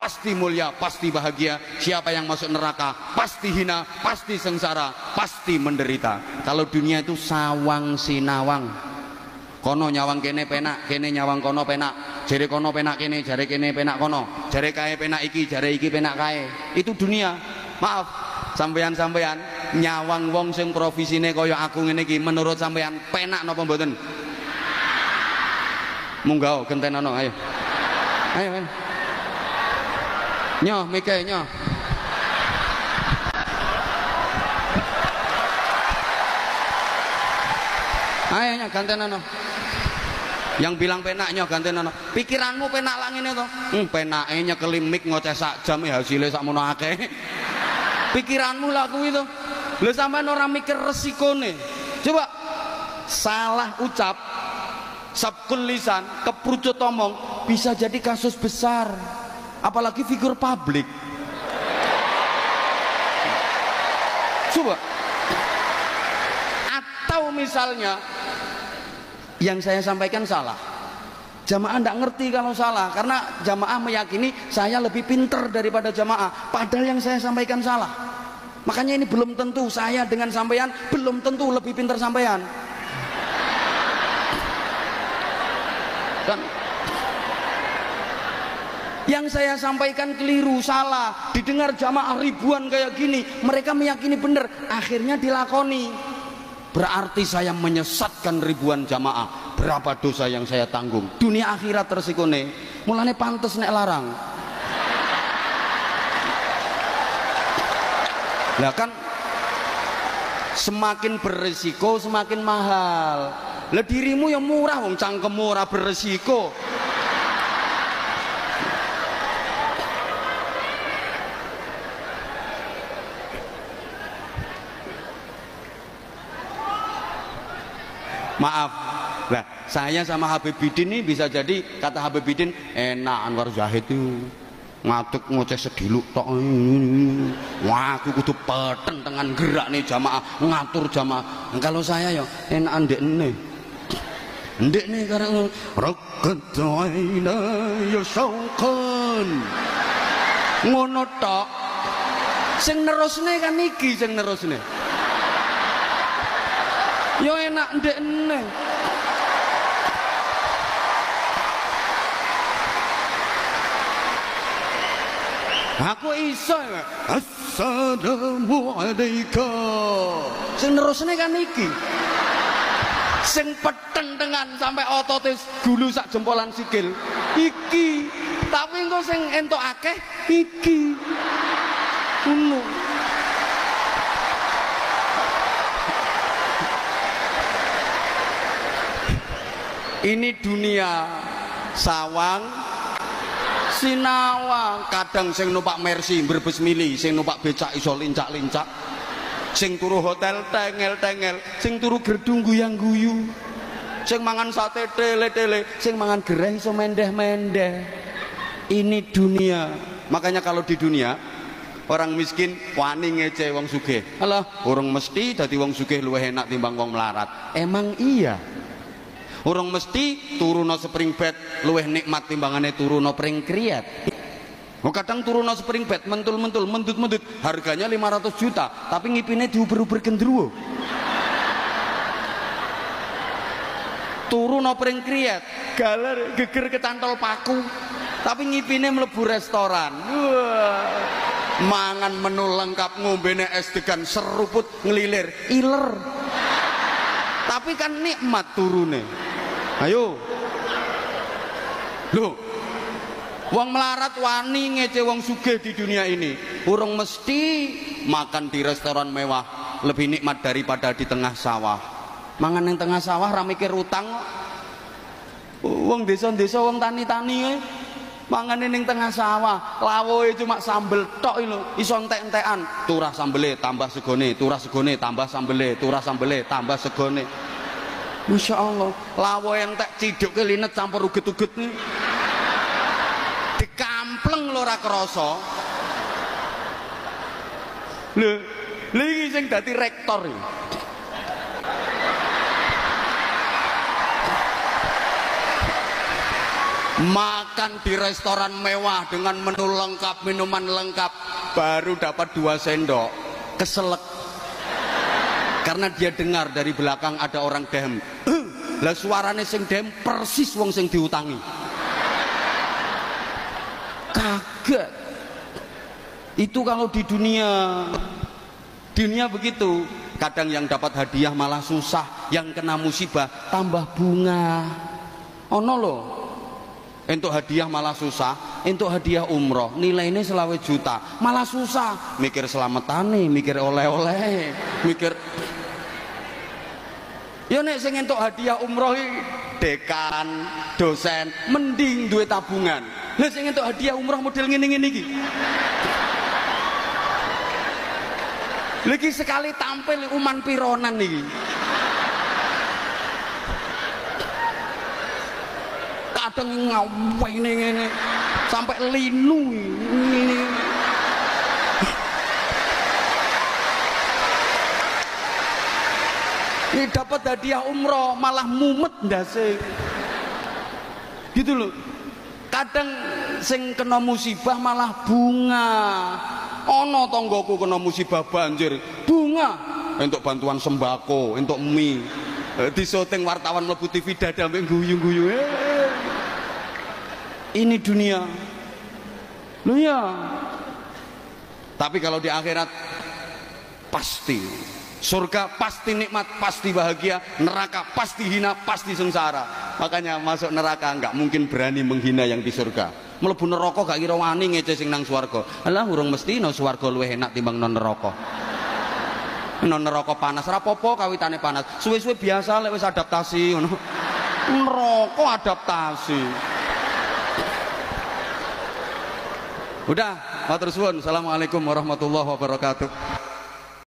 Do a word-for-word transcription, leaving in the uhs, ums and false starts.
pasti mulia, pasti bahagia. Siapa yang masuk neraka pasti hina, pasti sengsara, pasti menderita. Kalau dunia itu sawang sinawang, kono nyawang kene penak, kene nyawang kono penak, jare kono penak kene, jare kene penak kono, jare kae penak iki, jare iki penak kae. Itu dunia. Maaf sampeyan-sampeyan nyawang wong sing profesine kaya aku ngene iki, menurut sampeyan penak napa mboten? Munggah gentenono ayo. Ayo men. Nyoh mike nyoh. Ayo nyoh gantenono. Yang bilang penaknya gantenono. Pikiranmu penak lah ngene to. Hmm, penake nyekeli mik ngoceh sak jam ya hasilnya sakmono akeh. Pikiranmu lah kuwi to. Lha sampean ora mikir resikone. Coba salah ucap, sabkul lisan, keprucut omong bisa jadi kasus besar. Apalagi figur publik. Coba. Atau misalnya yang saya sampaikan salah, jamaah tidak ngerti kalau salah, karena jamaah meyakini saya lebih pinter daripada jamaah, padahal yang saya sampaikan salah. Makanya ini belum tentu saya dengan sampean belum tentu lebih pinter sampean kan. Yang saya sampaikan keliru, salah, didengar jamaah ribuan kayak gini, mereka meyakini benar, akhirnya dilakoni. Berarti saya menyesatkan ribuan jamaah. Berapa dosa yang saya tanggung? Dunia akhirat tersikone. Mulane pantes nek larang. Lah kan semakin beresiko semakin mahal. Lah dirimu yang murah wong cangkemmu ora beresiko. Maaf, nah saya sama Habibidin ini bisa jadi kata Habibidin enak Anwar Zahid itu ngatuk ngoceh sediluk tok. Wah aku kudu peteng dengan gerak nih jamaah ngatur jamaah. Nah, kalau saya ya enak ndek nih ndek nih karena rakataina ya syauqan ngono tok. Sing nerusne kan iki sing nerusne yo enak ndek neh. Aku iso assalamualaikum sing nerusne kan iki sing peteng dengan sampai ototis gulu sak jempolan sikil iki, tapi engko sing entuk akeh iki ngono. Ini dunia sawang sinawang. Kadang sing numpak Mercy Brebes mili, sing numpak becak iso lincak-lincak, sing turu hotel tengel-tengel, sing turu gerdung guyang-guyu, sing mangan sate tele-tele, sing mangan gereh iso mendeh-mendeh. Ini dunia. Makanya kalau di dunia orang miskin wani ngece wong sugih. Alah, urung mesti dadi wong sugih luwih enak timbang wong melarat. Emang iya? Urung mesti turuno spring bed luwih nikmat timbangane turuno pring kriat. Oh, kadang turuno spring bed mentul-mentul, mendut-mendut, harganya lima ratus juta, tapi ngipine diuber-uber gendruwo. Turuno pring kriat, galer geger ketantol paku, tapi ngipine mlebu restoran. Wah. Mangan menu lengkap, ngombene es degan seruput ngelilir, iler. Tapi kan nikmat turune. Ayo loh, wong melarat wani ngece wong sugih di dunia ini. Urung mesti makan di restoran mewah lebih nikmat daripada di tengah sawah. Mangan yang tengah sawah ra mikir utang kok. Wong desa-desa wong tani-tani mangan ning tengah sawah, lawoe cuma sambel tok lho, iso entek-entekan. Turah sambele tambah segone, turah segone tambah sambele, turah sambele tambah segone. Masya Allah, lawo yang tak ciduk kelinet campur uget-uget nih dikampleng lho ora krasa. Lho, lha iki sing dadi rektor iki. makan di restoran mewah dengan menu lengkap, minuman lengkap, baru dapat dua sendok, keselek karena dia dengar dari belakang ada orang dem. Lah suarane sing dem persis wong sing diutangi. Kaget. Itu kalau di dunia, dunia begitu. Kadang yang dapat hadiah malah susah, yang kena musibah tambah bunga. Ono loh, untuk hadiah malah susah, untuk hadiah umroh nilainya selawe juta malah susah, mikir selamatane, mikir oleh-oleh, mikir. Ya nek sing entuk hadiah umroh dekan, dosen, mending duit tabungan. Lah sing entuk hadiah umroh model ngene-ngene iki. Lagi sekali tampil uman pironan nih. Kadang ngawe ini sampai linu ini. Ini dapat hadiah umroh malah mumet ndase. Gitu loh. Kadang sing kena musibah malah bunga. Ono tonggoku kena musibah banjir, bunga untuk bantuan sembako, untuk mie. Di syuting wartawan mlebu T V dada mbek guyu-guyu. Ini dunia. Loh ya. Tapi kalau di akhirat pasti surga, pasti nikmat, pasti bahagia. Neraka pasti hina, pasti sengsara. Makanya masuk neraka enggak mungkin berani menghina yang di surga. Mlebu neraka gak kira wani ngece sing nang swarga. Alah urung mesti no swarga luwih enak timbang non neraka. Non neraka panas ora apa-apa kawitane panas. Suwe-suwe biasa lek wis adaptasi ngono. Neraka adaptasi. Udah, matur suwun. Assalamualaikum warahmatullahi wabarakatuh.